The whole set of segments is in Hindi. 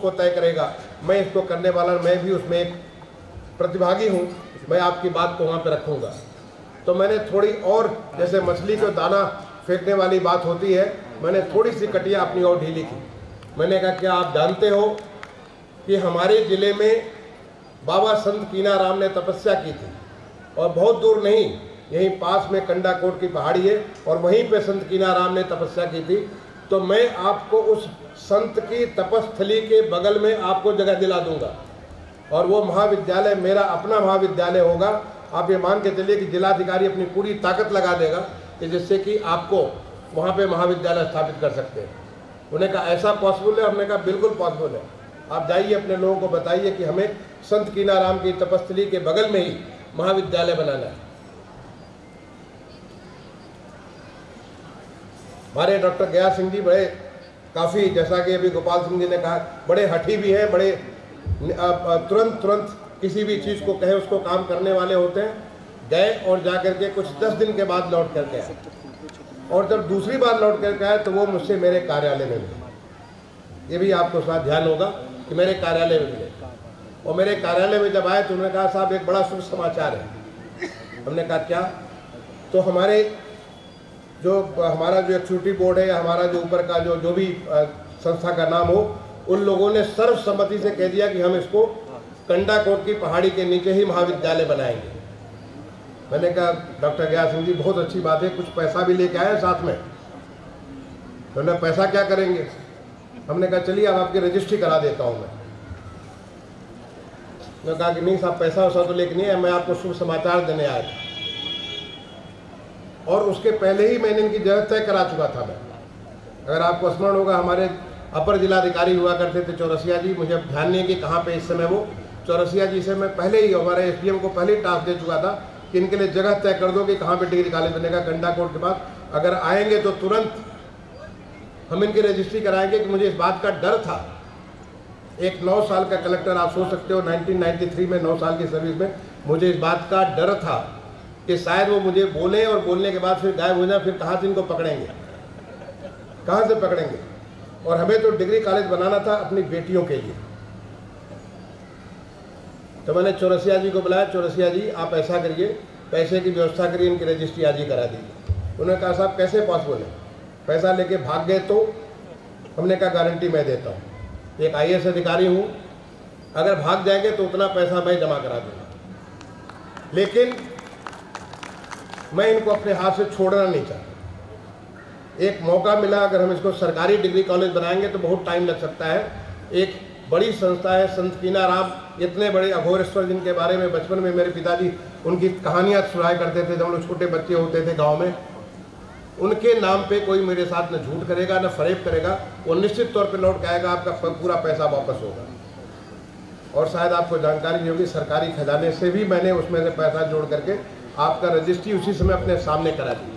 को तय करेगा। मैं इसको करने वाला, मैं भी उसमें एक प्रतिभागी हूँ, मैं आपकी बात को वहाँ पे रखूँगा। तो मैंने थोड़ी और, जैसे मछली को दाना फेंकने वाली बात होती है, मैंने थोड़ी सी कटिया अपनी और ढीली की। मैंने कहा क्या आप जानते हो कि हमारे ज़िले में बाबा संत कीनाराम ने तपस्या की थी, और बहुत दूर नहीं, यहीं पास में कंडाकोट की पहाड़ी है और वहीं पे संत कीनाराम ने तपस्या की थी। तो मैं आपको उस संत की तपस्थली के बगल में आपको जगह दिला दूंगा, और वो महाविद्यालय मेरा अपना महाविद्यालय होगा। आप ये मान के चलिए कि जिलाधिकारी अपनी पूरी ताकत लगा देगा कि जिससे कि आपको वहाँ पे महाविद्यालय स्थापित कर सकते हैं। उन्हें कहा ऐसा पॉसिबल है? हमने कहा बिल्कुल पॉसिबल है। आप जाइए अपने लोगों को बताइए कि हमें संत कीनाराम की तपस्थली के बगल में ही महाविद्यालय बनाना है। हमारे डॉक्टर गया सिंह जी बड़े काफ़ी, जैसा कि अभी गोपाल सिंह जी ने कहा, बड़े हठी भी हैं, बड़े तुरंत किसी भी चीज़ को कहे उसको काम करने वाले होते हैं। गए और जा करके कुछ 10 दिन के बाद लौट करके आए, और जब दूसरी बार लौट करके आए तो वो मुझसे मेरे कार्यालय में मिले। ये भी आपको साथ ध्यान होगा कि मेरे कार्यालय में मिले, और मेरे कार्यालय में जब आए तो उन्होंने कहा साहब एक बड़ा शुभ समाचार है। हमने कहा क्या? तो हमारा जो एक्जीक्यूटिव बोर्ड है या हमारा जो ऊपर का जो भी संस्था का नाम हो, उन लोगों ने सर्वसम्मति से कह दिया कि हम इसको कंडाकोट की पहाड़ी के नीचे ही महाविद्यालय बनाएंगे। मैंने कहा डॉक्टर गया सिंह जी बहुत अच्छी बात है, कुछ पैसा भी लेके आए साथ में। तो उन्होंने पैसा क्या करेंगे? हमने कहा चलिए अब आपकी रजिस्ट्री करा देता हूँ मैं। उन्होंने कहा कि नहीं साहब पैसा वैसा तो लेके नहीं है, मैं आपको शुभ समाचार देने आया था। और उसके पहले ही मैंने इनकी जगह तय करा चुका था मैं। अगर आपको स्मरण होगा, हमारे अपर जिलाधिकारी हुआ करते थे चौरसिया जी, मुझे अब ध्यान नहीं है कि कहाँ पे इस समय वो, चौरसिया जी से मैं पहले ही हमारे एसडीएम को पहले ही टास्क दे चुका था कि इनके लिए जगह तय कर दो कि कहाँ पे डिग्री कॉलेज बनेगा। कंडाकोट के बाद अगर आएंगे तो तुरंत हम इनकी रजिस्ट्री कराएंगे। कि मुझे इस बात का डर था, एक 9 साल का कलेक्टर, आप सोच सकते हो 1993 में 9 साल की सर्विस में, मुझे इस बात का डर था कि शायद वो मुझे बोले और बोलने के बाद फिर गायब हो जाए, फिर कहाँ से इनको पकड़ेंगे, कहाँ से पकड़ेंगे। और हमें तो डिग्री कॉलेज बनाना था अपनी बेटियों के लिए। तो मैंने चौरसिया जी को बुलाया, चौरसिया जी आप ऐसा करिए, पैसे की व्यवस्था करिए, इनकी रजिस्ट्री आज ही करा दीजिए। उन्होंने कहा साहब कैसे पॉसिबल है, पैसा लेके भाग गए तो? हमने कहा गारंटी मैं देता हूँ, एक IAS अधिकारी हूँ, अगर भाग जाएंगे तो उतना पैसा मैं जमा करा दूँगा, लेकिन मैं इनको अपने हाथ से छोड़ना नहीं चाहता। एक मौका मिला, अगर हम इसको सरकारी डिग्री कॉलेज बनाएंगे तो बहुत टाइम लग सकता है। एक बड़ी संस्था है संत कीनाराम, इतने बड़े अघोरेश्वर जिनके बारे में बचपन में मेरे पिताजी उनकी कहानियाँ सुनाया करते थे जब हम लोग छोटे बच्चे होते थे गांव में। उनके नाम पे कोई मेरे साथ न झूठ करेगा न फरेब करेगा, वो निश्चित तौर पे लौट के आएगा, आपका पूरा पैसा वापस होगा। और शायद आपको जानकारी नहीं होगी, सरकारी खजाने से भी मैंने उसमें से पैसा जोड़ करके आपका रजिस्ट्री उसी समय अपने सामने करा दी।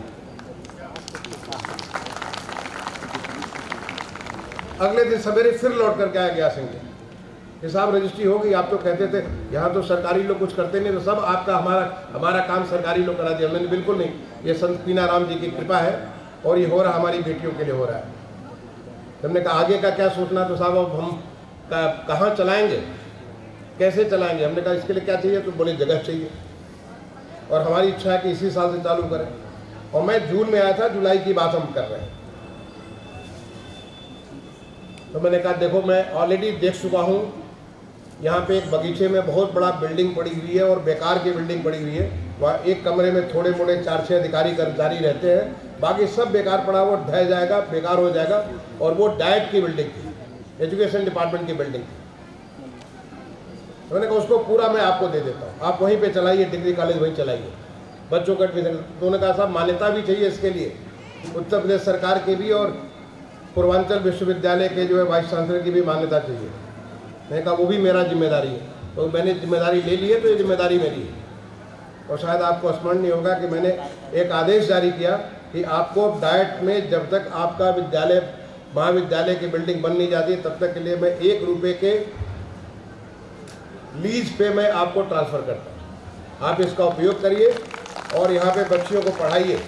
अगले दिन सवेरे फिर लौट करके आया गया सिंह कि साहब रजिस्ट्री हो गई, आप तो कहते थे यहाँ तो सरकारी लोग कुछ करते नहीं, तो सब आपका हमारा काम सरकारी लोग करा दिया। मैंने बिल्कुल नहीं, ये संत कीनाराम जी की कृपा है और ये हो रहा हमारी बेटियों के लिए हो रहा है। हमने कहा आगे का क्या सोचना, तो साहब अब हम कहाँ चलाएंगे, कैसे चलाएंगे? हमने कहा इसके लिए क्या चाहिए, तो बोले जगह चाहिए, और हमारी इच्छा है कि इसी साल से चालू करें। और मैं जून में आया था, जुलाई की बात हम कर रहे हैं। तो मैंने कहा देखो मैं ऑलरेडी देख चुका हूँ, यहाँ पे एक बगीचे में बहुत बड़ा बिल्डिंग पड़ी हुई है और बेकार की बिल्डिंग पड़ी हुई है। वहाँ एक कमरे में थोड़े मोड़े 4-6 अधिकारी कर्मचारी रहते हैं, बाकी सब बेकार पड़ा, वो ढह जाएगा, बेकार हो जाएगा। और वो डाइट की बिल्डिंग थी, एजुकेशन डिपार्टमेंट की बिल्डिंग थी। तो मैंने कहा उसको पूरा मैं आपको दे देता हूँ, आप वहीं पे चलाइए, डिग्री कॉलेज वहीं चलाइए, बच्चों का एडमिशन। तो उन्होंने कहा साहब मान्यता भी चाहिए इसके लिए, उत्तर प्रदेश सरकार की भी और पूर्वांचल विश्वविद्यालय के जो है वाइस चांसलर की भी मान्यता चाहिए। मैंने कहा वो भी मेरा जिम्मेदारी है। तो मैंने जिम्मेदारी ले ली है, तो ये जिम्मेदारी मेरी है। और शायद आपको स्मरण नहीं होगा कि मैंने एक आदेश जारी किया कि आपको डाइट में जब तक आपका विद्यालय महाविद्यालय की बिल्डिंग बन नहीं जाती तब तक के लिए मैं 1 रुपये के लीज पे मैं आपको ट्रांसफ़र करता हूँ, आप इसका उपयोग करिए और यहाँ पे बच्चियों को पढ़ाइए।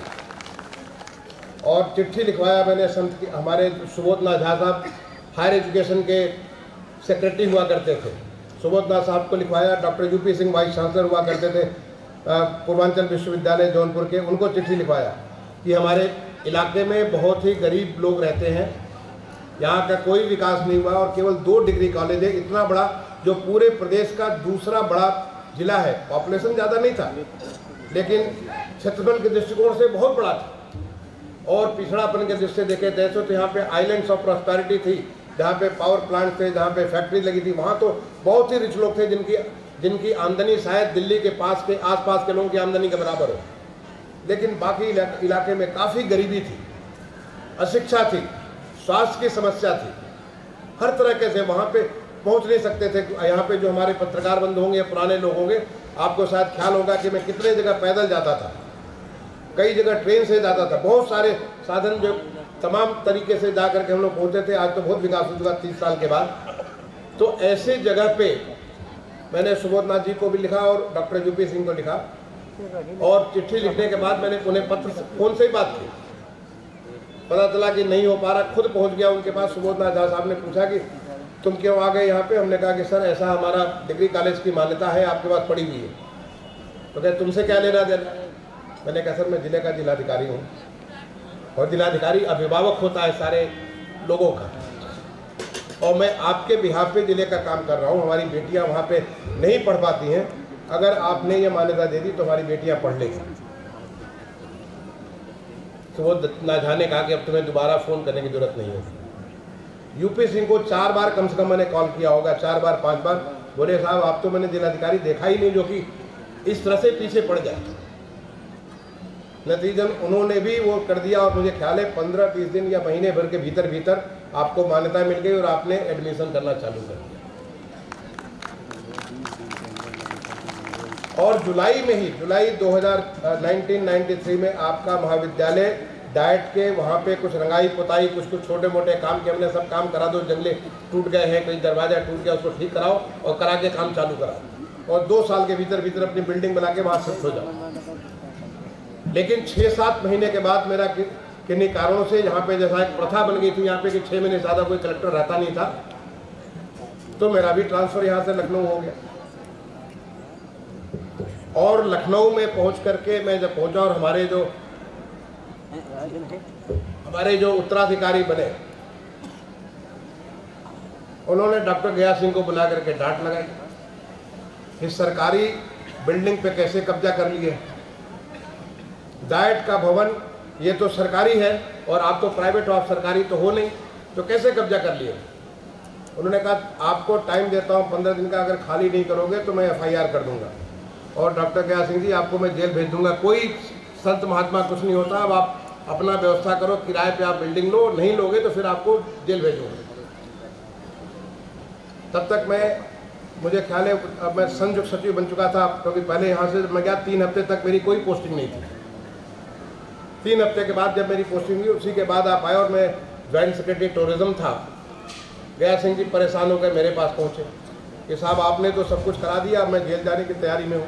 और चिट्ठी लिखवाया मैंने संत हमारे सुबोधनाथ झा साहब हायर एजुकेशन के सेक्रेटरी हुआ करते थे, सुबोधनाथ साहब को लिखवाया। Doctor UP Singh vice chancellor हुआ करते थे पूर्वांचल विश्वविद्यालय जौनपुर के, उनको चिट्ठी लिखवाया कि हमारे इलाके में बहुत ही गरीब लोग रहते हैं, यहाँ का कोई विकास नहीं हुआ और केवल 2 डिग्री कॉलेज है, इतना बड़ा जो पूरे प्रदेश का दूसरा बड़ा जिला है। पॉपुलेशन ज़्यादा नहीं था लेकिन क्षेत्रफल के दृष्टिकोण से बहुत बड़ा था और पिछड़ापन के दृष्टि से देखे थे तो यहाँ पे आइलैंड्स ऑफ प्रॉस्पेरिटी थी, जहाँ पे पावर प्लांट थे, जहाँ पे फैक्ट्री लगी थी, वहाँ तो बहुत ही रिच लोग थे जिनकी आमदनी शायद दिल्ली के आसपास के लोगों की आमदनी के बराबर हो। लेकिन बाकी इलाके में काफ़ी गरीबी थी, अशिक्षा थी, स्वास्थ्य की समस्या थी, हर तरह के से वहाँ पे पहुँच नहीं सकते थे। यहाँ पे जो हमारे पत्रकार बंधु होंगे, पुराने लोग होंगे, आपको शायद ख्याल होगा कि मैं कितने जगह पैदल जाता था, कई जगह ट्रेन से जाता था, बहुत सारे साधन जो तमाम तरीके से जा करके हम लोग पहुँचते थे। आज तो बहुत विकास हो चुका 30 साल के बाद। तो ऐसे जगह पे मैंने सुबोधनाथ जी को भी लिखा और डॉक्टर यूपी सिंह को लिखा और चिट्ठी लिखने के बाद मैंने उन्हें फ़ोन से ही बात की। पता चला कि नहीं हो पा रहा, खुद पहुंच गया उनके पास। सुबोधनाथ झा साहब ने पूछा कि तुम क्यों आ गए यहाँ पे? हमने कहा कि सर ऐसा हमारा डिग्री कॉलेज की मान्यता है, आपके पास पड़ी हुई है। तो क्या तुमसे क्या लेना देना? मैंने कहा सर मैं जिले का जिलाधिकारी हूँ और जिलाधिकारी अभिभावक होता है सारे लोगों का, और मैं आपके बिहाफ पे जिले का काम कर रहा हूँ। हमारी बेटियाँ वहाँ पे नहीं पढ़ पाती हैं, अगर आपने ये मान्यता दे दी तो हमारी बेटियाँ पढ़ लेंगी। तो वो झा ने कहा कि अब तुम्हें दोबारा फ़ोन करने की जरूरत नहीं होगी। यूपी सिंह को 4 बार कम से कम मैंने कॉल किया होगा, 4 बार 5 बार। बोले साहब आप तो मैंने जिलाधिकारी देखा ही नहीं जो कि इस तरह से पीछे पड़ जाए। नतीजन उन्होंने भी वो कर दिया और मुझे ख्याल है 15-20 दिन या महीने भर के भीतर आपको मान्यता मिल गई और आपने एडमिशन करना चालू कर दिया। और जुलाई 1993 में आपका महाविद्यालय डाइट के वहाँ पे कुछ रंगाई पुताई कुछ छोटे मोटे काम के हमने सब काम करा दो। जंगले टूट गए हैं, कहीं दरवाजा टूट गया, उसको ठीक कराओ और करा के काम चालू कराओ और 2 साल के भीतर अपनी बिल्डिंग बना के वहाँ शिफ्ट हो जाओ। लेकिन 6-7 महीने के बाद मेरा किन्हीं कारणों से यहाँ पे जैसा एक प्रथा बन गई थी यहाँ पे कि 6 महीने ज़्यादा कोई कलेक्टर रहता नहीं था, तो मेरा भी ट्रांसफ़र यहाँ से लखनऊ हो गया। और लखनऊ में पहुँच करके मैं जब पहुँचा और हमारे जो उत्तराधिकारी बने उन्होंने डॉक्टर गया सिंह को बुला करके डांट लगाई कि सरकारी बिल्डिंग पे कैसे कब्जा कर लिए। डाइट का भवन ये तो सरकारी है और आप तो प्राइवेट हो, आप सरकारी तो हो नहीं, तो कैसे कब्जा कर लिए। उन्होंने कहा आपको टाइम देता हूँ 15 दिन का, अगर खाली नहीं करोगे तो मैं FIR कर दूंगा और डॉक्टर गया सिंह जी आपको मैं जेल भेज दूंगा। कोई संत महात्मा कुछ नहीं होता, अब आप अपना व्यवस्था करो, किराए पे आप बिल्डिंग लो, नहीं लोगे तो फिर आपको जेल भेजूंगा। तब तक मुझे ख्याल है अब मैं संयुक्त सचिव बन चुका था, क्योंकि पहले यहाँ से मैं गया 3 हफ्ते तक मेरी कोई पोस्टिंग नहीं थी। 3 हफ्ते के बाद जब मेरी पोस्टिंग हुई उसी के बाद आप आए और मैं ज्वाइंट सेक्रेटरी टूरिज्म था। गया सिंह जी परेशान होकर मेरे पास पहुँचे कि साहब आपने तो सब कुछ करा दिया, मैं जेल जाने की तैयारी में हूँ।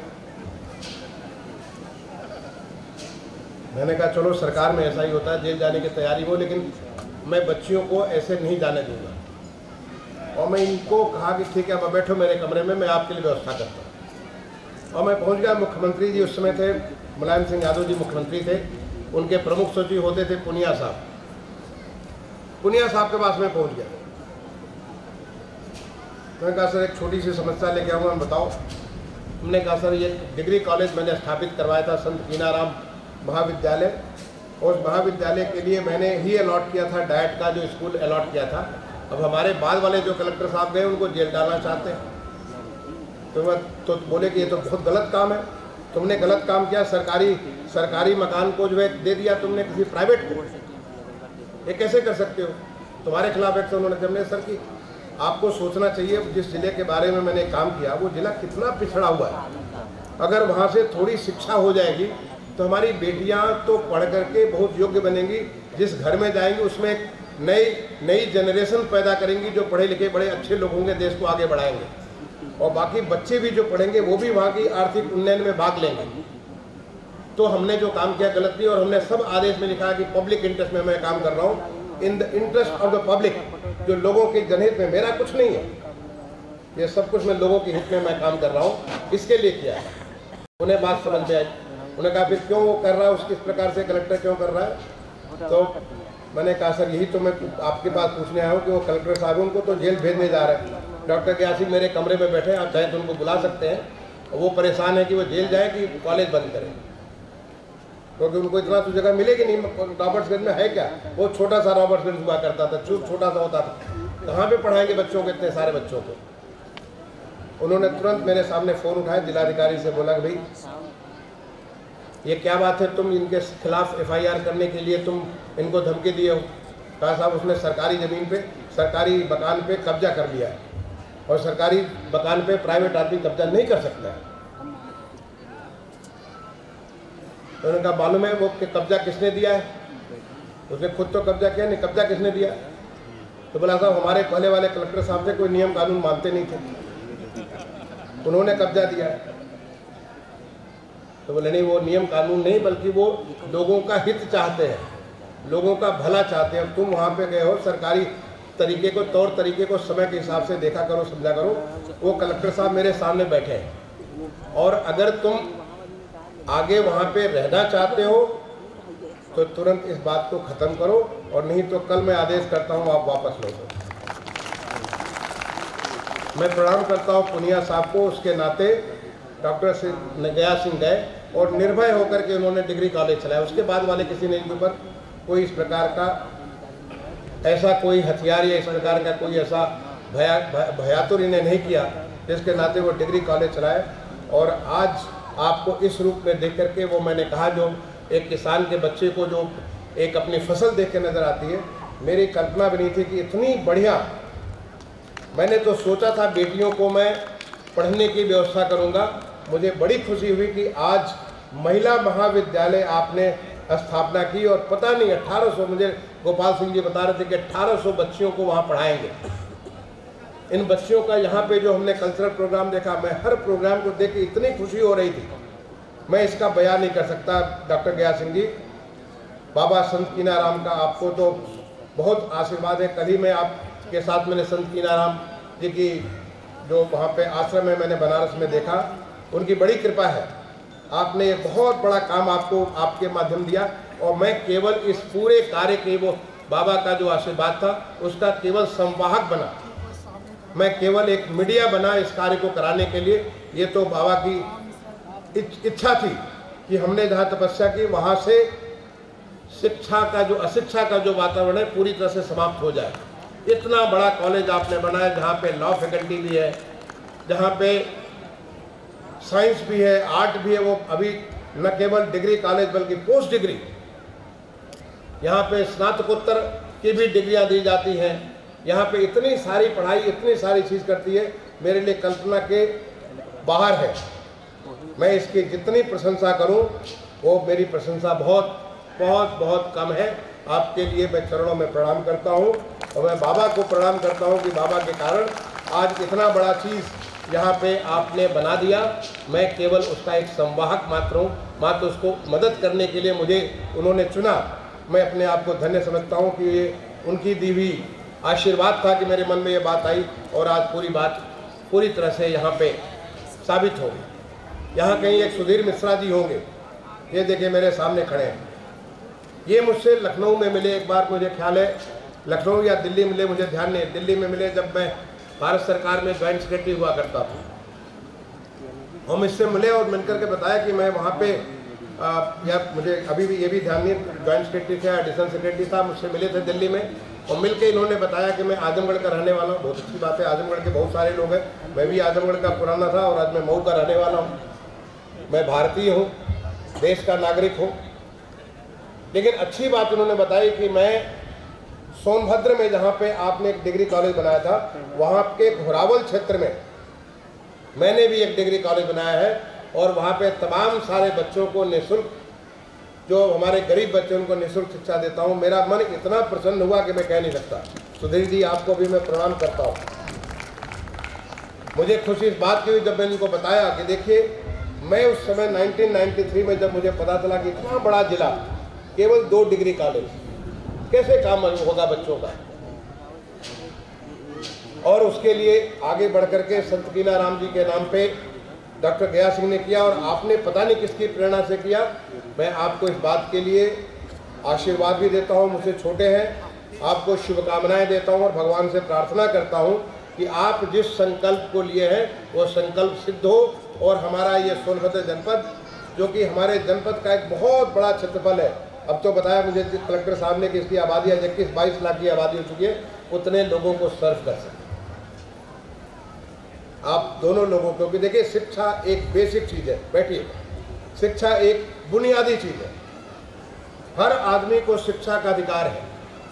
मैंने कहा चलो सरकार में ऐसा ही होता है, जेल जाने की तैयारी में, लेकिन मैं बच्चियों को ऐसे नहीं जाने दूंगा। और मैं इनको कहा कि ठीक है अब बैठो मेरे कमरे में, मैं आपके लिए व्यवस्था करता हूँ। और मैं पहुँच गया। मुख्यमंत्री जी उस समय थे, मुलायम सिंह यादव जी मुख्यमंत्री थे, उनके प्रमुख सचिव होते थे पुनिया साहब। पुनिया साहब के पास मैं पहुँच गया। मैंने कहा सर एक छोटी सी समस्या लेके आऊँगा, बताओ। हमने कहा सर ये डिग्री कॉलेज मैंने स्थापित करवाया था, संत कीनाराम महाविद्यालय, और उस महाविद्यालय के लिए मैंने ही अलॉट किया था डाइट का जो स्कूल अलॉट किया था। अब हमारे बाद वाले जो कलेक्टर साहब गए उनको जेल डालना चाहते हैं। तो बोले कि ये तो बहुत गलत काम है, तुमने गलत काम किया, सरकारी मकान को जो है दे दिया तुमने किसी प्राइवेट को, ये कैसे कर सकते हो, तुम्हारे खिलाफ एक्शन होने चाहिए। हमने सर कि आपको सोचना चाहिए जिस जिले के बारे में मैंने काम किया वो जिला कितना पिछड़ा हुआ है। अगर वहाँ से थोड़ी शिक्षा हो जाएगी तो हमारी बेटियाँ तो पढ़ करके बहुत योग्य बनेंगी, जिस घर में जाएंगी उसमें एक नई जनरेशन पैदा करेंगी जो पढ़े लिखे बड़े अच्छे लोग होंगे, देश को आगे बढ़ाएंगे, और बाकी बच्चे भी जो पढ़ेंगे वो भी वहाँ की आर्थिक उन्नयन में भाग लेंगे। तो हमने जो काम किया गलत नहीं, और हमने सब आदेश में लिखा कि पब्लिक इंटरेस्ट में मैं काम कर रहा हूँ, in the interest of the public, जो लोगों के जनहित में, मेरा कुछ नहीं है। ये सब कुछ मैं लोगों के हित में मैं काम कर रहा हूँ, इसके लिए किया है। उन्हें बात समझ में आई, उन्हें कहा फिर क्यों वो कर रहा है, उसकी इस प्रकार से कलेक्टर क्यों कर रहा है। तो मैंने कहा सर यही तो मैं आपके पास पूछने आया हूँ कि वो कलेक्टर साहब उनको तो जेल भेजने जा रहे हैं। डॉक्टर गयासी मेरे कमरे में बैठे हैं, आप चाहे तो उनको बुला सकते हैं। वो परेशान है कि वो जेल जाए कि कॉलेज बंद करें, क्योंकि उनको इतना तो जगह मिलेगी नहीं। रॉबर्ट्सगंज में है क्या, वो छोटा सा रॉबर्ट्सगंज हुआ करता था, छोटा सा होता था, कहाँ पे पढ़ाएंगे बच्चों को, इतने सारे बच्चों को। उन्होंने तुरंत मेरे सामने फ़ोन उठाया, जिलाधिकारी से बोला कि भाई ये क्या बात है, तुम इनके खिलाफ FIR करने के लिए तुम इनको धमकी दिए हो। कहा साहब उसने सरकारी ज़मीन पे, सरकारी मकान पे कब्जा कर लिया है, और सरकारी मकान पे प्राइवेट आदमी कब्जा नहीं कर सकता है। तो उन्होंने कहा मालूम है वो कि कब्जा किसने दिया है, उसने खुद तो कब्जा किया नहीं, कब्जा किसने दिया। तो बोला साहब हमारे पहले वाले कलेक्टर साहब थे, कोई नियम कानून मानते नहीं थे, उन्होंने कब्जा दिया है। तो बोले नहीं वो नियम कानून नहीं, बल्कि वो लोगों का हित चाहते हैं, लोगों का भला चाहते हैं। तुम वहाँ पे गए हो, सरकारी तरीके को, तौर तरीके को समय के हिसाब से देखा करो, समझा करो। वो कलेक्टर साहब मेरे सामने बैठे हैं, और अगर तुम आगे वहाँ पे रहना चाहते हो तो तुरंत इस बात को ख़त्म करो, और नहीं तो कल मैं आदेश करता हूँ आप वापस लो। मैं प्रणाम करता हूँ पुनिया साहब को, उसके नाते डॉक्टर गया सिंह गए और निर्भय होकर के उन्होंने डिग्री कॉलेज चलाया। उसके बाद वाले किसी ने इनके ऊपर कोई इस प्रकार का ऐसा कोई हथियार या इस प्रकार का कोई ऐसा भयातुर इन्हें नहीं किया, जिसके नाते वो डिग्री कॉलेज चलाए। और आज आपको इस रूप में देख करके, वो मैंने कहा जो एक किसान के बच्चे को जो एक अपनी फसल देख के नज़र आती है, मेरी कल्पना भी नहीं थी कि इतनी बढ़िया। मैंने तो सोचा था बेटियों को मैं पढ़ने की व्यवस्था करूंगा। मुझे बड़ी खुशी हुई कि आज महिला महाविद्यालय आपने स्थापना की, और पता नहीं 1800, मुझे गोपाल सिंह जी बता रहे थे कि 1800 बच्चियों को वहाँ पढ़ाएंगे। इन बच्चियों का यहाँ पे जो हमने कल्चरल प्रोग्राम देखा, मैं हर प्रोग्राम को देख के इतनी खुशी हो रही थी, मैं इसका बयान नहीं कर सकता। डॉक्टर गया सिंह जी, बाबा संत कीनाराम का आपको तो बहुत आशीर्वाद है। कल ही मैं आपके साथ मैंने संत कीनाराम जी की जो वहाँ पे आश्रम है मैंने बनारस में देखा, उनकी बड़ी कृपा है। आपने ये बहुत बड़ा काम आपको आपके माध्यम दिया, और मैं केवल इस पूरे कार्य के, वो बाबा का जो आशीर्वाद था उसका केवल संवाहक बना, मैं केवल एक मीडिया बना इस कार्य को कराने के लिए। ये तो बाबा की इच्छा थी कि हमने जहाँ तपस्या की वहाँ से शिक्षा का जो अशिक्षा का जो वातावरण है पूरी तरह से समाप्त हो जाए। इतना बड़ा कॉलेज आपने बनाया, जहाँ पे लॉ फैकल्टी भी है, जहाँ पे साइंस भी है, आर्ट भी है। वो अभी न केवल डिग्री कॉलेज बल्कि पोस्ट डिग्री, यहाँ पे स्नातकोत्तर की भी डिग्रियाँ दी जाती हैं। यहाँ पे इतनी सारी पढ़ाई, इतनी सारी चीज़ करती है, मेरे लिए कल्पना के बाहर है। मैं इसकी जितनी प्रशंसा करूँ वो मेरी प्रशंसा बहुत बहुत बहुत कम है। आपके लिए मैं चरणों में प्रणाम करता हूँ, और मैं बाबा को प्रणाम करता हूँ कि बाबा के कारण आज इतना बड़ा चीज़ यहाँ पे आपने बना दिया। मैं केवल उसका एक संवाहक मात्र हूँ, मात्र उसको मदद करने के लिए मुझे उन्होंने चुना। मैं अपने आप को धन्य समझता हूँ कि ये उनकी दी हुई आशीर्वाद था कि मेरे मन में ये बात आई, और आज पूरी बात पूरी तरह से यहाँ पे साबित हो गई। यहाँ कहीं एक सुधीर मिश्रा जी होंगे, ये देखिए मेरे सामने खड़े हैं। ये मुझसे लखनऊ में मिले एक बार, मुझे ख्याल है लखनऊ या दिल्ली मिले, मुझे ध्यान नहीं। दिल्ली में मिले जब मैं भारत सरकार में ज्वाइंट सेक्रेटरी हुआ करता था। हम इससे मिले और मिलकर के बताया कि मैं वहाँ पे या मुझे अभी भी ये भी ध्यान नहीं, ज्वाइंट सेक्रेटरी था, एडिशनल सेक्रेटरी था, मुझसे मिले थे दिल्ली में। और मिलकर इन्होंने बताया कि मैं आजमगढ़ का रहने वाला हूँ। बहुत अच्छी बात है, आजमगढ़ के बहुत सारे लोग हैं, मैं भी आजमगढ़ का पुराना था और आज मैं मऊ का रहने वाला हूँ। मैं भारतीय हूँ, देश का नागरिक हूँ। लेकिन अच्छी बात उन्होंने बताई कि मैं सोनभद्र में जहाँ पे आपने एक डिग्री कॉलेज बनाया था, वहाँ के घोरावल क्षेत्र में मैंने भी एक डिग्री कॉलेज बनाया है, और वहाँ पे तमाम सारे बच्चों को निःशुल्क, जो हमारे गरीब बच्चे उनको निःशुल्क शिक्षा देता हूँ। मेरा मन इतना प्रसन्न हुआ कि मैं कह नहीं सकता। सुधीर जी आपको भी मैं प्रणाम करता हूँ। मुझे खुशी इस बात की हुई जब मैंने इनको बताया कि देखिए, मैं उस समय 1993 में जब मुझे पता चला कि इतना बड़ा जिला, केवल 2 डिग्री कॉलेज, कैसे काम होगा बच्चों का। और उसके लिए आगे बढ़ करके संत कीनाराम जी के नाम पे डॉक्टर गया सिंह ने किया, और आपने पता नहीं किसकी प्रेरणा से किया। मैं आपको इस बात के लिए आशीर्वाद भी देता हूँ, मुझसे छोटे हैं, आपको शुभकामनाएं देता हूँ और भगवान से प्रार्थना करता हूँ कि आप जिस संकल्प को लिए हैं वो संकल्प सिद्ध हो, और हमारा ये सोनभद्र जनपद जो कि हमारे जनपद का एक बहुत बड़ा क्षेत्रफल है, अब तो बताया मुझे कलेक्टर साहब ने कि इसकी आबादी आज 21-22 लाख की आबादी हो चुकी है, उतने लोगों को सर्व कर सकें आप दोनों लोगों को भी। देखिए, शिक्षा एक बेसिक चीज़ है, बैठिए, शिक्षा एक बुनियादी चीज़ है, हर आदमी को शिक्षा का अधिकार है,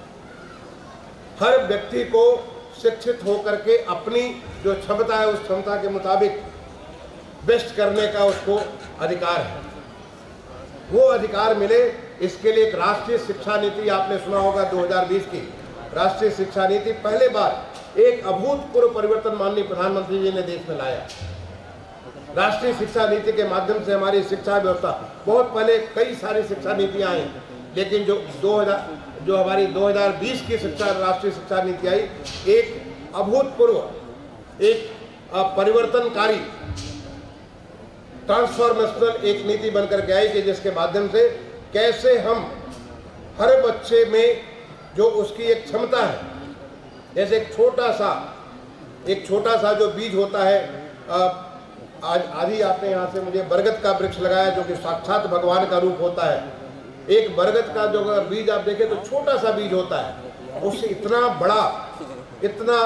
हर व्यक्ति को शिक्षित होकर के अपनी जो क्षमता है उस क्षमता के मुताबिक बेस्ट करने का उसको अधिकार है, वो अधिकार मिले, इसके लिए एक राष्ट्रीय शिक्षा नीति आपने सुना होगा 2020 की राष्ट्रीय शिक्षा नीति पहले बार एक अभूतपूर्व परिवर्तन माननीय प्रधानमंत्री जी ने देश में लाया। राष्ट्रीय शिक्षा नीति के माध्यम से हमारी शिक्षा व्यवस्था, बहुत पहले कई सारी शिक्षा नीतियां आई, लेकिन जो हमारी 2020 की राष्ट्रीय शिक्षा नीति आई, एक अभूतपूर्व, एक परिवर्तनकारी, ट्रांसफॉर्मेशनल एक नीति बनकर के आई कि जिसके माध्यम से कैसे हम हर बच्चे में जो उसकी एक क्षमता है, जैसे एक छोटा सा जो बीज होता है, आज आदि आपने यहाँ से मुझे बरगद का वृक्ष लगाया जो कि साक्षात भगवान का रूप होता है। एक बरगद का जो बीज आप देखें तो छोटा सा बीज होता है, उससे इतना बड़ा, इतना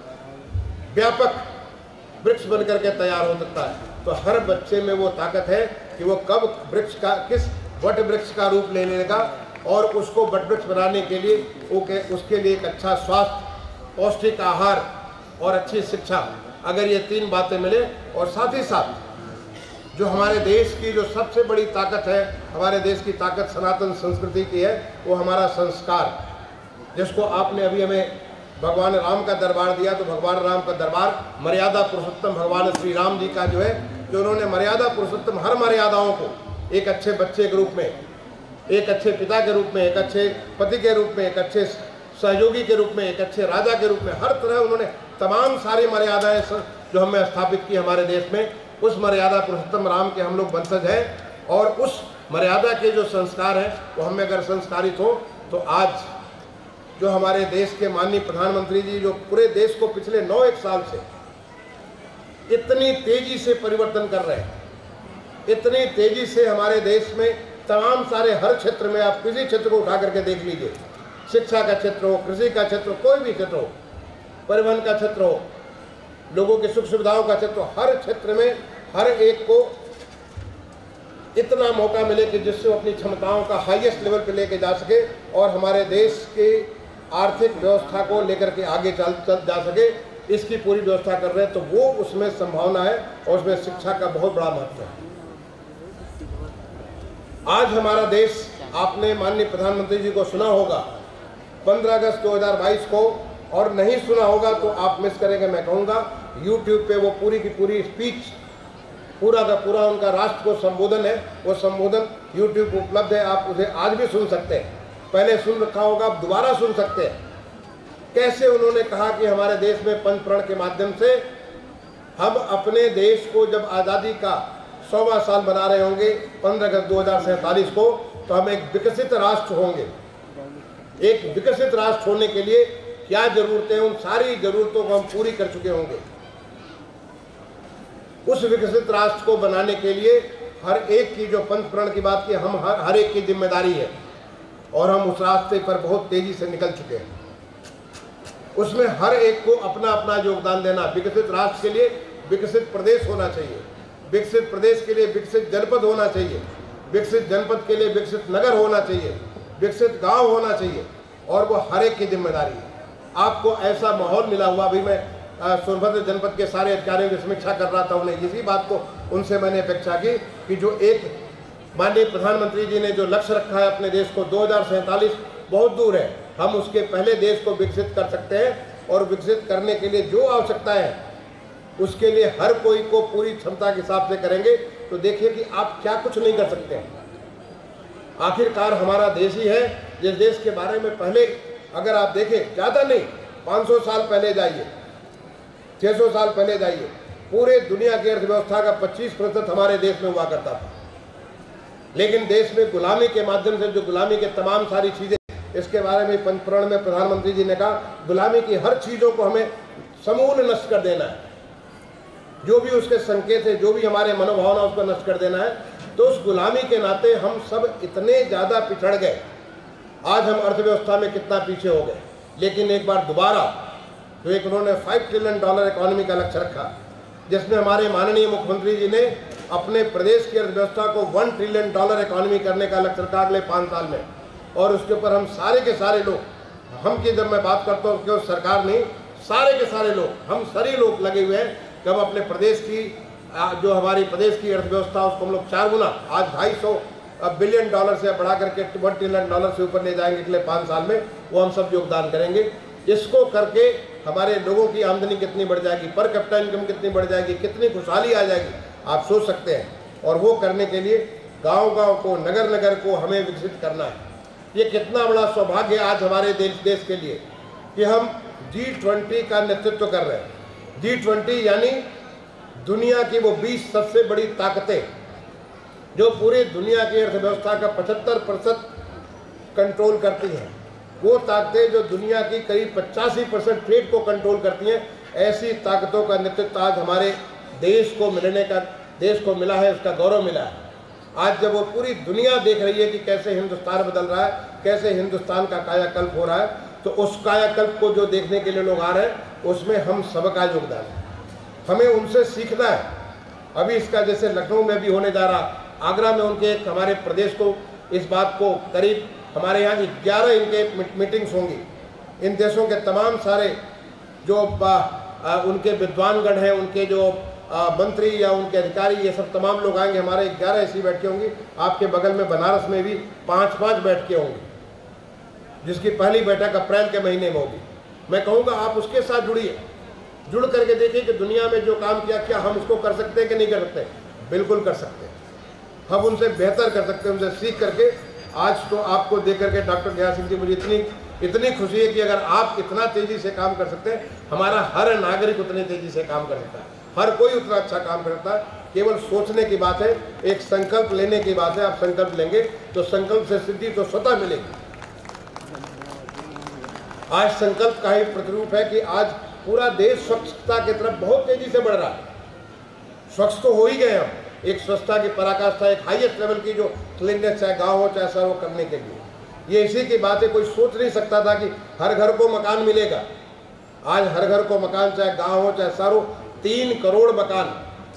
व्यापक वृक्ष बनकर के तैयार हो सकता है। तो हर बच्चे में वो ताकत है कि वो कब वृक्ष का, किस वट वृक्ष का रूप ले लेगा, और उसको वट वृक्ष बनाने के लिए उसके लिए एक अच्छा स्वास्थ्य, पौष्टिक आहार और अच्छी शिक्षा, अगर ये तीन बातें मिले, और साथ ही साथ जो हमारे देश की जो सबसे बड़ी ताकत है, हमारे देश की ताकत सनातन संस्कृति की है, वो हमारा संस्कार, जिसको आपने अभी हमें भगवान राम का दरबार दिया, तो भगवान राम का दरबार मर्यादा पुरुषोत्तम भगवान श्री राम जी का जो है, जो उन्होंने मर्यादा पुरुषोत्तम हर मर्यादाओं को एक अच्छे बच्चे के रूप में, एक अच्छे पिता के रूप में, एक अच्छे पति के रूप में, एक अच्छे सहयोगी के रूप में, एक अच्छे राजा के रूप में, हर तरह उन्होंने तमाम सारी मर्यादाएं जो हमें स्थापित की हमारे देश में, उस मर्यादा पुरुषोत्तम राम के हम लोग वंशज हैं, और उस मर्यादा के जो संस्कार हैं वो हमें अगर संस्कारित हो, तो आज जो हमारे देश के माननीय प्रधानमंत्री जी जो पूरे देश को पिछले 9-1 साल से इतनी तेजी से परिवर्तन कर रहे हैं, इतनी तेजी से हमारे देश में तमाम सारे हर क्षेत्र में, आप किसी क्षेत्र को उठा करके देख लीजिए, शिक्षा का क्षेत्र हो, कृषि का क्षेत्र हो, कोई भी क्षेत्र हो, परिवहन का क्षेत्र हो, लोगों की सुख सुविधाओं का क्षेत्र हो, हर क्षेत्र में हर एक को इतना मौका मिले कि जिससे वो अपनी क्षमताओं का हाईएस्ट लेवल पे लेके जा सके और हमारे देश के आर्थिक व्यवस्था को लेकर के आगे चल जा सके, इसकी पूरी व्यवस्था कर रहे हैं। तो वो उसमें संभावना है और उसमें शिक्षा का बहुत बड़ा महत्व है। आज हमारा देश, आपने माननीय प्रधानमंत्री जी को सुना होगा 15 अगस्त 2022 को, और नहीं सुना होगा तो आप मिस करेंगे। मैं कहूँगा यूट्यूब पे वो पूरी की पूरी स्पीच, पूरा का पूरा उनका राष्ट्र को संबोधन है, वो संबोधन यूट्यूब पर उपलब्ध है, आप उसे आज भी सुन सकते हैं। पहले सुन रखा होगा, आप दोबारा सुन सकते हैं। कैसे उन्होंने कहा कि हमारे देश में पंचप्रण के माध्यम से हम अपने देश को जब आज़ादी का 100वां साल बना रहे होंगे 15 अगस्त 2047 को, तो हम एक विकसित राष्ट्र होंगे। एक विकसित राष्ट्र होने के लिए क्या जरूरतें हैं, उन सारी जरूरतों को हम पूरी कर चुके होंगे। उस विकसित राष्ट्र को बनाने के लिए हर एक की, जो पंचप्रण की बात की, हम हर एक की जिम्मेदारी है, और हम उस रास्ते पर बहुत तेजी से निकल चुके हैं। उसमें हर एक को अपना अपना योगदान देना। विकसित राष्ट्र के लिए विकसित प्रदेश होना चाहिए, विकसित प्रदेश के लिए विकसित जनपद होना चाहिए, विकसित जनपद के लिए विकसित नगर होना चाहिए, विकसित गांव होना चाहिए, और वो हर एक की जिम्मेदारी है। आपको ऐसा माहौल मिला हुआ, अभी मैं सोनभद्र जनपद के सारे अधिकारियों की समीक्षा कर रहा था, उन्हें इसी बात को उनसे मैंने अपेक्षा की कि जो एक माननीय प्रधानमंत्री जी ने जो लक्ष्य रखा है अपने देश को 2047 बहुत दूर है, हम उसके पहले देश को विकसित कर सकते हैं, और विकसित करने के लिए जो आवश्यकता है उसके लिए हर कोई को पूरी क्षमता के हिसाब से करेंगे। तो देखिए कि आप क्या कुछ नहीं कर सकते हैं। आखिरकार हमारा देश ही है जिस देश के बारे में पहले अगर आप देखें, ज़्यादा नहीं 500 साल पहले जाइए, 600 साल पहले जाइए, पूरे दुनिया की अर्थव्यवस्था का 25% हमारे देश में हुआ करता था। लेकिन देश में गुलामी के माध्यम से जो गुलामी के तमाम सारी चीज़ें, इसके बारे में पंचप्रण में प्रधानमंत्री जी ने कहा, गुलामी की हर चीज़ों को हमें समूल नष्ट कर देना है, जो भी उसके संकेत है, जो भी हमारे मनोभावना उसको नष्ट कर देना है। तो उस गुलामी के नाते हम सब इतने ज़्यादा पिछड़ गए, आज हम अर्थव्यवस्था में कितना पीछे हो गए। लेकिन एक बार दोबारा जो एक उन्होंने $5 ट्रिलियन इकोनॉमी का लक्ष्य रखा, जिसमें हमारे माननीय मुख्यमंत्री जी ने अपने प्रदेश की अर्थव्यवस्था को $1 ट्रिलियन इकोनॉमी करने का लक्ष्य रखा अगले 5 साल में। और उसके ऊपर हम सारे के सारे लोग, हम की जब मैं बात करता हूँ क्यों सरकार नहीं, सारे के सारे लोग, हम सभी लोग लगे हुए हैं कि हम अपने प्रदेश की जो हमारी प्रदेश की अर्थव्यवस्था उसको हम लोग 4 गुना, आज $250 बिलियन से बढ़ा करके $1 ट्रिलियन से ऊपर ले जाएंगे अगले 5 साल में। वो हम सब योगदान करेंगे। इसको करके हमारे लोगों की आमदनी कितनी बढ़ जाएगी, पर कैपिटा इनकम कितनी बढ़ जाएगी, कितनी खुशहाली आ जाएगी, आप सोच सकते हैं। और वो करने के लिए गांव-गांव को, नगर-नगर को हमें विकसित करना है। ये कितना बड़ा सौभाग्य है आज हमारे देश के लिए कि हम G20 का नेतृत्व कर रहे हैं। G20 यानी दुनिया की वो 20 सबसे बड़ी ताकतें जो पूरी दुनिया की अर्थव्यवस्था का 75% कंट्रोल करती हैं, वो ताकतें जो दुनिया की करीब 85% ट्रेड को कंट्रोल करती हैं, ऐसी ताकतों का नेतृत्व आज हमारे देश को मिला है, उसका गौरव मिला है। आज जब वो पूरी दुनिया देख रही है कि कैसे हिंदुस्तान बदल रहा है, कैसे हिंदुस्तान का कायाकल्प हो रहा है, तो उस कायाकल्प को जो देखने के लिए लोग आ रहे हैं, उसमें हम सबका योगदान है। हमें उनसे सीखना है। अभी इसका जैसे लखनऊ में भी होने जा रहा, आगरा में उनके हमारे प्रदेश को इस बात को करीब हमारे यहाँ 11 इनके मीटिंग्स होंगी। इन देशों के तमाम सारे जो उनके विद्वानगण हैं, उनके जो मंत्री या उनके अधिकारी, ये सब तमाम लोग आएंगे। हमारे 11 ऐसी बैठकें होंगी। आपके बगल में बनारस में भी 5-5 बैठकें होंगी, जिसकी पहली बैठक अप्रैल के महीने में होगी। मैं कहूँगा आप उसके साथ जुड़ करके देखिए कि दुनिया में जो काम किया, क्या हम उसको कर सकते हैं कि नहीं कर सकते? बिल्कुल कर सकते हैं। हम उनसे बेहतर कर सकते हैं, उनसे सीख करके। आज तो आपको देख करके डॉक्टर गया सिंह जी, मुझे इतनी खुशी है कि अगर आप इतना तेज़ी से काम कर सकते हैं, हमारा हर नागरिक उतनी तेज़ी से काम कर सकता है, हर कोई उतना अच्छा काम करता है। केवल सोचने की बात है, एक संकल्प लेने की बात है। आप संकल्प लेंगे तो संकल्प से सिद्धि तो स्वतः मिलेगी। आज संकल्प का ही प्रतिरूप है कि आज पूरा देश स्वच्छता की तरफ बहुत तेजी से बढ़ रहा है। स्वच्छ तो हो ही गए हम, एक स्वच्छता की पराकाष्ठा, एक हाईएस्ट लेवल की जो क्लीननेस, चाहे गाँव हो चाहे शहर हो, करने के लिए ये इसी की बात है। कोई सोच नहीं सकता था कि हर घर को मकान मिलेगा। आज हर घर को मकान, चाहे गाँव हो चाहे शहर हो, 3 करोड़ मकान।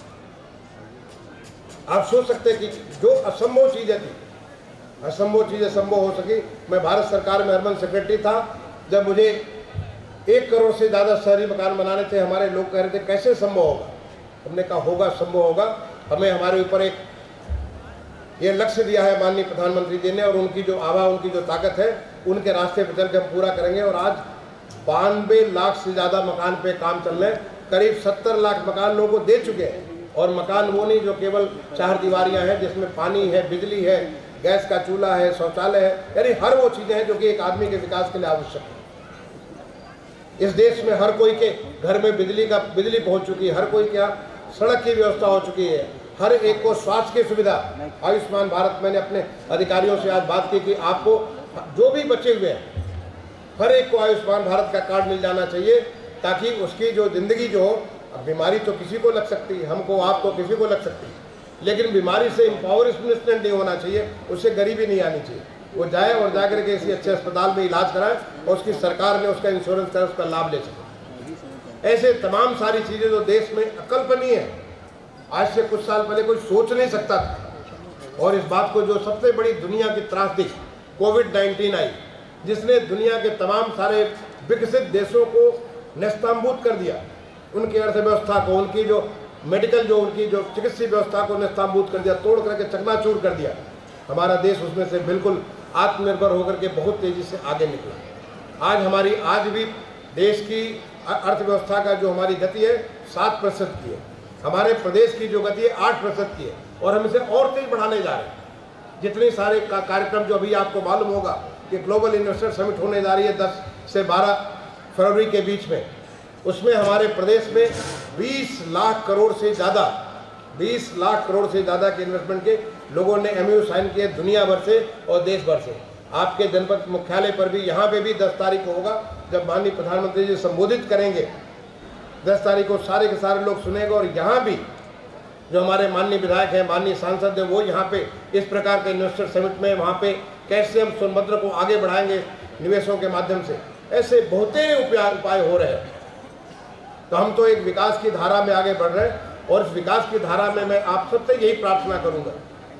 आप सोच सकते हैं कि जो असंभव चीज़ें थी, असंभव चीज़ें संभव हो सकी। मैं भारत सरकार में अर्बन सेक्रेटरी था, जब मुझे 1 करोड़ से ज़्यादा शहरी मकान बनाने थे। हमारे लोग कह रहे थे कैसे संभव होगा? हमने कहा होगा, संभव होगा। हमें हमारे ऊपर एक ये लक्ष्य दिया है माननीय प्रधानमंत्री जी ने, और उनकी जो आभा, उनकी जो ताकत है, उनके रास्ते पर चल के हम पूरा करेंगे। और आज 92 लाख से ज़्यादा मकान पे काम चल रहे हैं। करीब 70 लाख मकान लोगों को दे चुके हैं। और मकान वो नहीं जो केवल 4 दीवारियाँ हैं, जिसमें पानी है, बिजली है, गैस का चूल्हा है, शौचालय है, यानी हर वो चीज़ें हैं जो कि एक आदमी के विकास के लिए आवश्यक है। इस देश में हर कोई के घर में बिजली पहुंच चुकी है, हर कोई के यहाँ सड़क की व्यवस्था हो चुकी है, हर एक को स्वास्थ्य की सुविधा, आयुष्मान भारत। मैंने अपने अधिकारियों से आज बात की कि आपको जो भी बचे हुए हैं, हर एक को आयुष्मान भारत का कार्ड मिल जाना चाहिए, ताकि उसकी जो ज़िंदगी जो हो, अब बीमारी तो किसी को लग सकती है, हमको, आपको, किसी को लग सकती है, लेकिन बीमारी से इम्पावरमेंट नहीं होना चाहिए, उससे गरीबी नहीं आनी चाहिए। वो जाए और जाकर के किसी अच्छे अस्पताल में इलाज कराए और उसकी सरकार ने उसका इंश्योरेंस कराए, उसका लाभ ले सके। ऐसे तमाम सारी चीज़ें जो देश में अकल्पनीय है, आज से कुछ साल पहले कोई सोच नहीं सकता था। और इस बात को जो सबसे बड़ी दुनिया की त्रासदी कोविड-19 आई, जिसने दुनिया के तमाम सारे विकसित देशों को नेस्तनाबूद कर दिया, उनकी अर्थव्यवस्था को, उनकी जो मेडिकल, उनकी जो चिकित्सीय व्यवस्था को नेस्तनाबूद कर दिया, तोड़ करके चकनाचूर कर दिया। हमारा देश उसमें से बिल्कुल आत्मनिर्भर होकर के बहुत तेज़ी से आगे निकला। आज भी देश की अर्थव्यवस्था का जो हमारी गति है 7% की है, हमारे प्रदेश की जो गति है 8% की है, और हम इसे और तेज बढ़ाने जा रहे हैं। जितने सारे कार्यक्रम जो अभी आपको मालूम होगा कि ग्लोबल इन्वेस्टर समिट होने जा रही है 10 से 12 फरवरी के बीच में, उसमें हमारे प्रदेश में 20 लाख करोड़ से ज़्यादा 20 लाख करोड़ से ज़्यादा के इन्वेस्टमेंट के लोगों ने MOU साइन किए दुनिया भर से और देश भर से। आपके जनपद मुख्यालय पर भी, यहाँ पे भी 10 तारीख को होगा, जब माननीय प्रधानमंत्री जी संबोधित करेंगे 10 तारीख को सारे के सारे लोग सुनेंगे। और यहाँ भी जो हमारे माननीय विधायक हैं, माननीय सांसद हैं, वो यहाँ पे इस प्रकार के इन्वेस्टर समिट में वहाँ पे कैसे हम सोनभद्र को आगे बढ़ाएंगे निवेशों के माध्यम से, ऐसे बहुतेरे उपाय हो रहे हैं। तो हम तो एक विकास की धारा में आगे बढ़ रहे हैं और इस विकास की धारा में मैं आप सबसे यही प्रार्थना करूंगा,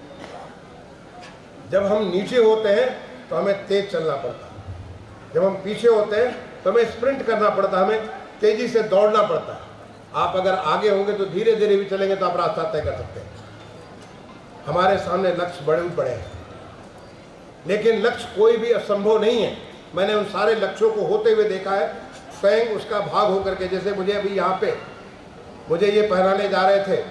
जब हम नीचे होते हैं तो हमें तेज चलना पड़ता है, जब हम पीछे होते हैं तो हमें स्प्रिंट करना पड़ता है, हमें तेजी से दौड़ना पड़ता है। आप अगर आगे होंगे तो धीरे धीरे भी चलेंगे तो आप रास्ता तय कर सकते हैं। हमारे सामने लक्ष्य बड़े बड़े हैं, लेकिन लक्ष्य कोई भी असंभव नहीं है। मैंने उन सारे लक्ष्यों को होते हुए देखा है, स्वयं उसका भाग होकर के। जैसे मुझे अभी यहाँ पे मुझे ये पहनाने जा रहे थे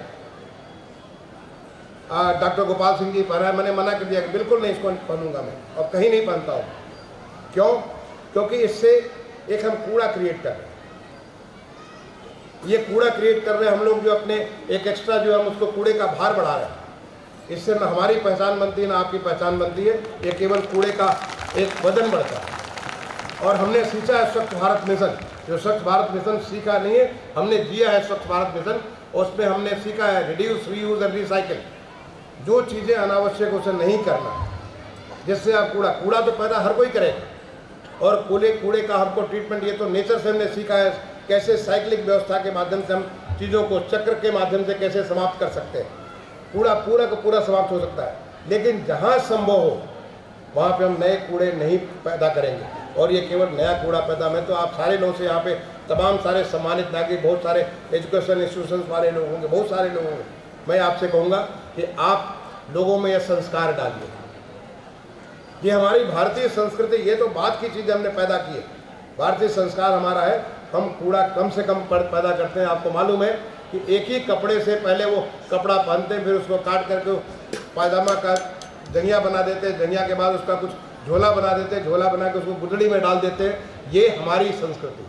डॉक्टर गोपाल सिंह जी पहना, मैंने मना कर दिया कि बिल्कुल नहीं, इसको पहनूंगा मैं और कहीं नहीं पहनता हूँ। क्यों? क्योंकि इससे एक हम कूड़ा क्रिएट कर रहे हैं। ये कूड़ा क्रिएट कर रहे हैं हम लोग, जो अपने एक एक्स्ट्रा जो हम उसको कूड़े का भार बढ़ा रहे हैं। इससे न हमारी पहचान बनती है न आपकी पहचान बनती है, ये केवल कूड़े का एक वजन बढ़ता है। और हमने सीखा है स्वच्छ भारत मिशन, जो स्वच्छ भारत मिशन सीखा नहीं है, हमने जिया है स्वच्छ भारत मिशन। और उसमें हमने सीखा है रिड्यूस, रीयूज एंड रिसाइकिल। जो चीज़ें अनावश्यक उसे नहीं करना, जिससे आप कूड़ा तो पैदा हर कोई करेगा। और कूड़े का हमको ट्रीटमेंट, ये तो नेचर से हमने सीखा है कैसे साइक्लिक व्यवस्था के माध्यम से हम चीज़ों को चक्र के माध्यम से कैसे समाप्त कर सकते हैं। कूड़ा पूरा का पूरा समाप्त हो सकता है, लेकिन जहाँ संभव हो वहाँ पे हम नए कूड़े नहीं पैदा करेंगे। और ये केवल नया कूड़ा पैदा, मैं तो आप सारे लोगों से यहाँ पे तमाम सारे सम्मानित नागरिक, बहुत सारे एजुकेशन इंस्टीट्यूशन वाले लोग होंगे, बहुत सारे लोग होंगे, मैं आपसे कहूँगा कि आप लोगों में यह संस्कार डालिए। ये हमारी भारतीय संस्कृति, ये तो बात की चीज़ हमने पैदा की है, भारतीय संस्कार हमारा है। हम कूड़ा कम से कम पैदा करते हैं। आपको मालूम है कि एक ही कपड़े से पहले वो कपड़ा पहनते हैं, फिर उसको काट करके पायजामा का जंगिया बना देते हैं, जंगिया के बाद उसका कुछ झोला बना देते हैं, झोला बना के उसको गुदड़ी में डाल देते हैं। ये हमारी संस्कृति,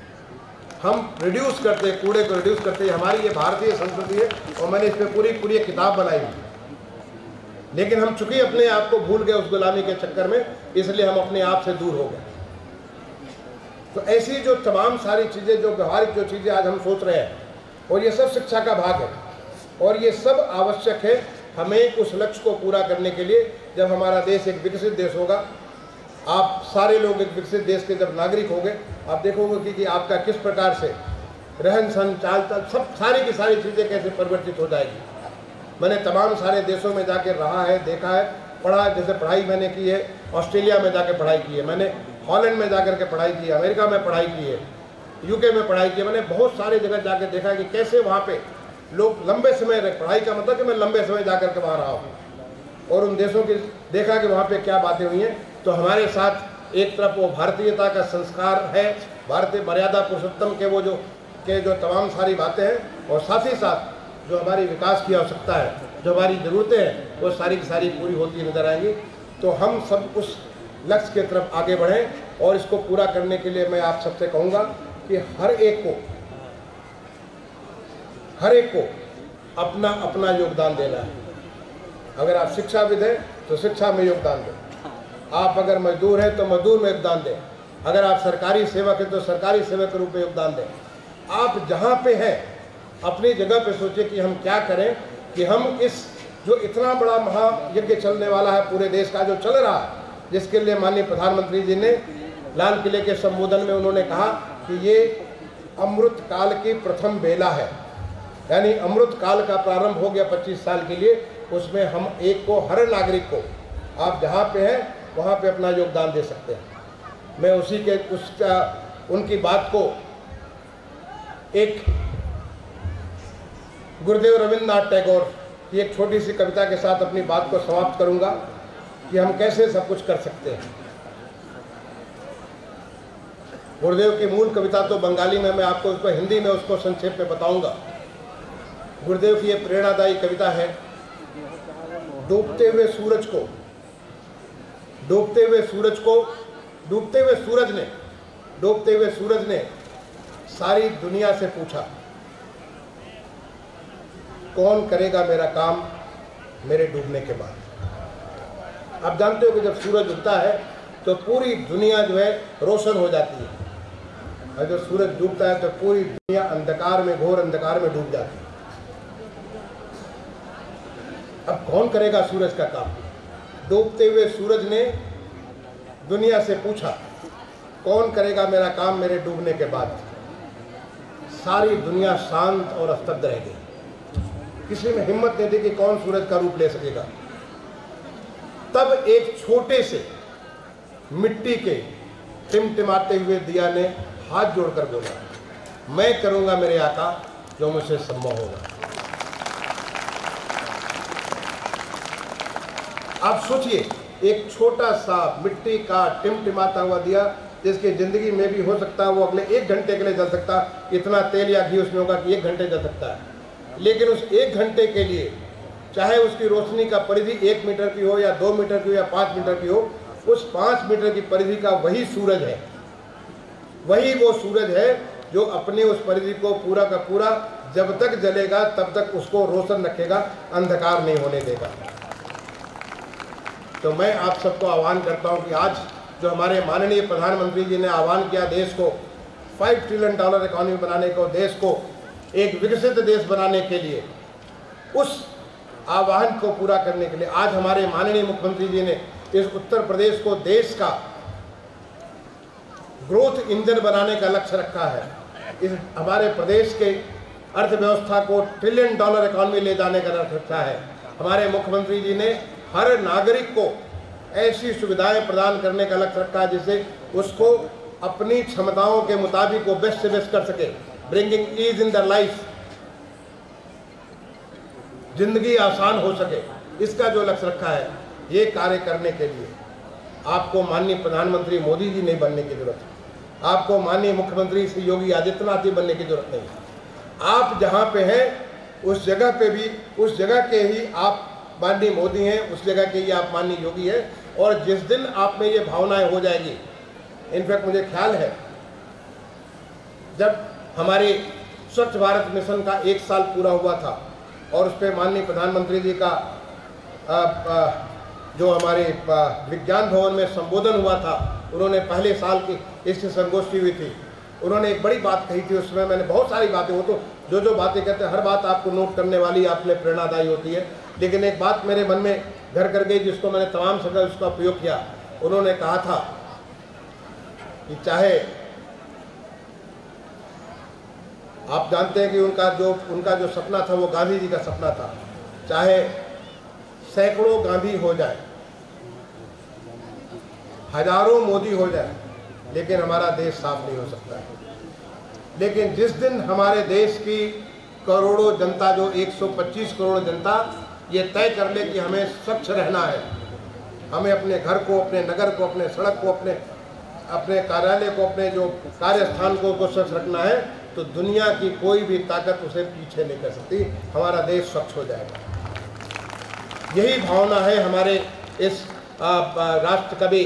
हम रिड्यूस करते हैं, कूड़े को रिड्यूस करते हैं, हमारी ये भारतीय संस्कृति है। और मैंने इस पर पूरी किताब बनाई है, लेकिन हम चूंकि अपने आप को भूल गए उस गुलामी के चक्कर में, इसलिए हम अपने आप से दूर हो गए। तो ऐसी जो तमाम सारी चीज़ें, जो व्यवहारिक जो चीज़ें आज हम सोच रहे हैं, और ये सब शिक्षा का भाग है, और ये सब आवश्यक है हमें उस लक्ष्य को पूरा करने के लिए। जब हमारा देश एक विकसित देश होगा, आप सारे लोग एक विकसित देश के जब नागरिक होंगे, आप देखोगे कि आपका किस प्रकार से रहन सहन, चाल सब सारी की सारी चीज़ें कैसे परिवर्तित हो जाएगी। मैंने तमाम सारे देशों में जाके रहा है, देखा है, पढ़ा। जैसे पढ़ाई मैंने की है, ऑस्ट्रेलिया में जाकर पढ़ाई की है, मैंने हॉलैंड में जाकर के पढ़ाई की है, अमेरिका में पढ़ाई की है, यूके में पढ़ाई की है। मैंने बहुत सारी जगह जाकर देखा कि कैसे वहाँ पे लोग लंबे समय रहे। पढ़ाई का मतलब कि मैं लंबे समय जाकर के वहाँ रहा हूँ और उन देशों की देखा कि वहाँ पे क्या बातें हुई हैं। तो हमारे साथ एक तरफ वो भारतीयता का संस्कार है, भारतीय मर्यादा पुरुषोत्तम के वो जो तमाम सारी बातें हैं, और साथ ही साथ जो हमारी विकास की आवश्यकता है, जो हमारी ज़रूरतें हैं, वो सारी की सारी पूरी होती नजर आएंगी। तो हम सब उस लक्ष्य की तरफ आगे बढ़ें, और इसको पूरा करने के लिए मैं आप सबसे कहूँगा कि हर एक को अपना अपना योगदान देना है। अगर आप शिक्षाविद हैं तो शिक्षा में योगदान दें, आप अगर मजदूर हैं तो मजदूर में योगदान दें, अगर आप सरकारी सेवक हैं तो सरकारी सेवक के रूप में योगदान दें। आप जहाँ पे हैं अपनी जगह पे सोचिए कि हम क्या करें कि हम इस जो इतना बड़ा महायज्ञ चलने वाला है पूरे देश का, जो चल रहा है, जिसके लिए माननीय प्रधानमंत्री जी ने लाल किले के संबोधन में उन्होंने कहा कि ये अमृत काल की प्रथम बेला है, यानी अमृत काल का प्रारंभ हो गया 25 साल के लिए। उसमें हम एक को, हर नागरिक को, आप जहाँ पे हैं वहाँ पे अपना योगदान दे सकते हैं। मैं उनकी बात को एक गुरुदेव रविन्द्रनाथ टैगोर की एक छोटी सी कविता के साथ अपनी बात को समाप्त करूंगा कि हम कैसे सब कुछ कर सकते हैं। गुरुदेव की मूल कविता तो बंगाली में, मैं आपको उसको हिंदी में उसको संक्षेप में बताऊंगा। गुरुदेव की ये प्रेरणादायी कविता है। डूबते हुए सूरज सारी दुनिया से पूछा, कौन करेगा मेरा काम मेरे डूबने के बाद। आप जानते हो कि जब सूरज उगता है तो पूरी दुनिया जो है रोशन हो जाती है, और जब सूरज डूबता है तो पूरी दुनिया अंधकार में, घोर अंधकार में डूब जाती है। अब कौन करेगा सूरज का काम? डूबते हुए सूरज ने दुनिया से पूछा, कौन करेगा मेरा काम मेरे डूबने के बाद। सारी दुनिया शांत और स्तब्ध रह गई, किसी में हिम्मत नहीं थी कि कौन सूरज का रूप ले सकेगा। तब एक छोटे से मिट्टी के टिमटिमाते हुए दिया ने हाथ जोड़कर बोला, मैं करूंगा मेरे आका जो मुझसे संभव होगा। आप सोचिए, एक छोटा सा मिट्टी का टिमटिमाता हुआ दिया जिसकी जिंदगी में भी हो सकता है वो अगले 1 घंटे के लिए जल सकता, इतना तेल या घी उसमें होगा कि 1 घंटे जल सकता है। लेकिन उस 1 घंटे के लिए चाहे उसकी रोशनी का परिधि 1 मीटर की हो या 2 मीटर की हो या 5 मीटर की हो, उस 5 मीटर की परिधि का वही सूरज है, वही वो सूरज है जो अपने उस परिधि को पूरा का पूरा जब तक जलेगा तब तक उसको रोशन रखेगा, अंधकार नहीं होने देगा। तो मैं आप सबको आह्वान करता हूं कि आज जो हमारे माननीय प्रधानमंत्री जी ने आह्वान किया देश को $5 ट्रिलियन इकोनॉमी बनाने को, देश को एक विकसित देश बनाने के लिए, उस आह्वान को पूरा करने के लिए आज हमारे माननीय मुख्यमंत्री जी ने इस उत्तर प्रदेश को देश का ग्रोथ इंजन बनाने का लक्ष्य रखा है। इस हमारे प्रदेश के अर्थव्यवस्था को $1 ट्रिलियन इकोनॉमी ले जाने का लक्ष्य रखा है। हमारे मुख्यमंत्री जी ने हर नागरिक को ऐसी सुविधाएं प्रदान करने का लक्ष्य रखा है जिससे उसको अपनी क्षमताओं के मुताबिक वो बेस्ट से बेस्ट कर सके। Bringing ease in the life, जिंदगी आसान हो सके, इसका जो लक्ष्य रखा है, ये कार्य करने के लिए आपको माननीय प्रधानमंत्री मोदी जी नहीं बनने की जरूरत है, आपको माननीय मुख्यमंत्री श्री योगी आदित्यनाथ जी बनने की जरूरत नहीं है। आप जहाँ पे हैं उस जगह पे भी, उस जगह के ही आप माननीय मोदी हैं, उस जगह के ही आप माननीय योगी हैं। और जिस दिन आप में ये भावनाएं हो जाएगी, इनफैक्ट मुझे ख्याल है जब हमारे स्वच्छ भारत मिशन का 1 साल पूरा हुआ था और उस पर माननीय प्रधानमंत्री जी का जो हमारे विज्ञान भवन में संबोधन हुआ था, उन्होंने पहले साल की इसकी संगोष्ठी हुई थी, उन्होंने एक बड़ी बात कही थी। उसमें मैंने बहुत सारी बातें, वो तो जो बातें कहते हैं हर बात आपको नोट करने वाली, आपके लिए प्रेरणादायी होती है, लेकिन एक बात मेरे मन में घर कर गई जिसको मैंने तमाम जगह उसका प्रयोग किया। उन्होंने कहा था कि चाहे आप जानते हैं कि उनका जो सपना था वो गांधी जी का सपना था, चाहे सैकड़ों गांधी हो जाए, हजारों मोदी हो जाए, लेकिन हमारा देश साफ नहीं हो सकता है। लेकिन जिस दिन हमारे देश की करोड़ों जनता, जो 125 करोड़ जनता ये तय कर ले कि हमें स्वच्छ रहना है, हमें अपने घर को, अपने नगर को, अपने सड़क को, अपने कार्यालय को, अपने जो कार्यस्थान को स्वच्छ रखना है, तो दुनिया की कोई भी ताकत उसे पीछे नहीं कर सकती, हमारा देश स्वच्छ हो जाएगा। यही भावना है हमारे इस राष्ट्र कवि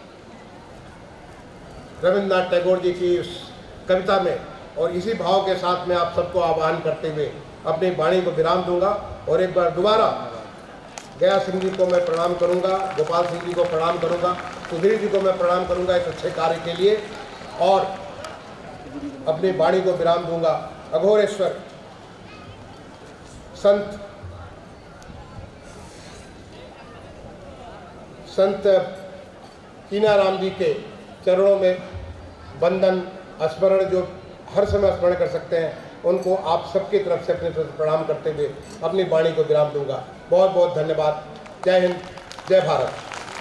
रविंद्रनाथ टैगोर जी की उस कविता में, और इसी भाव के साथ मैं आप सबको आह्वान करते हुए अपनी वाणी को विराम दूंगा। और एक बार दोबारा गया सिंह जी को मैं प्रणाम करूंगा, गोपाल सिंह जी को प्रणाम करूंगा, सुधीर जी को मैं प्रणाम करूंगा इस अच्छे कार्य के लिए, और अपनी वाणी को विराम दूंगा। अघोरेश्वर संत कीनाराम जी के चरणों में वंदन स्मरण, जो हर समय स्मरण कर सकते हैं, उनको आप सबकी तरफ से अपने प्रणाम करते हुए अपनी वाणी को विराम दूंगा। बहुत बहुत धन्यवाद। जय हिंद, जय भारत।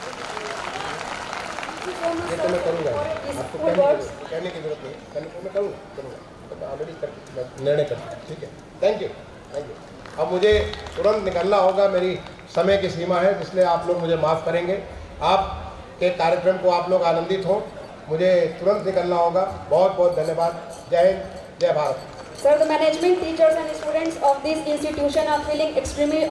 ये तो मैं करूँगा, आपको कहने की जरूरत नहीं, मैं करूँगा, ऑलरेडी निर्णय कर, ठीक है। Thank you. अब मुझे तुरंत निकलना होगा, मेरी समय की सीमा है, इसलिए आप लोग मुझे माफ़ करेंगे। आपके कार्यक्रम को आप लोग आनंदित हो, मुझे तुरंत निकलना होगा। बहुत बहुत धन्यवाद। जय हिंद, जय Bharat. Sir, the management, teachers and students of this institution are feeling extremely